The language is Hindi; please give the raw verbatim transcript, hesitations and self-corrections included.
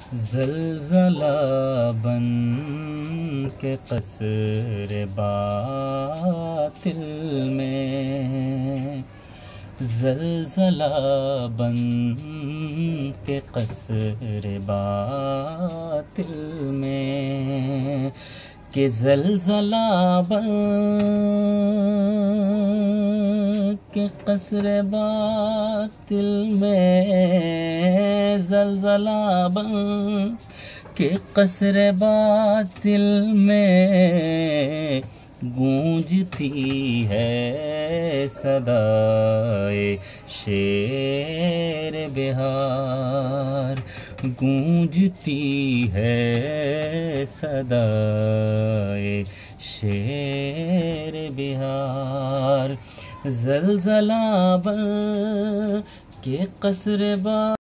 ज़लज़ला बन के क़स्र बातिल में, ज़लज़ला बन के क़स्र बातिल में, कि ज़लज़ला बन के क़स्र बातिल में, ज़लज़ला बन के क़स्र बातिल में गूंजती है सदाए शेर बिहार, गूंजती है सदाए शेर बिहार। ज़लज़ला बन के क़स्र बातिल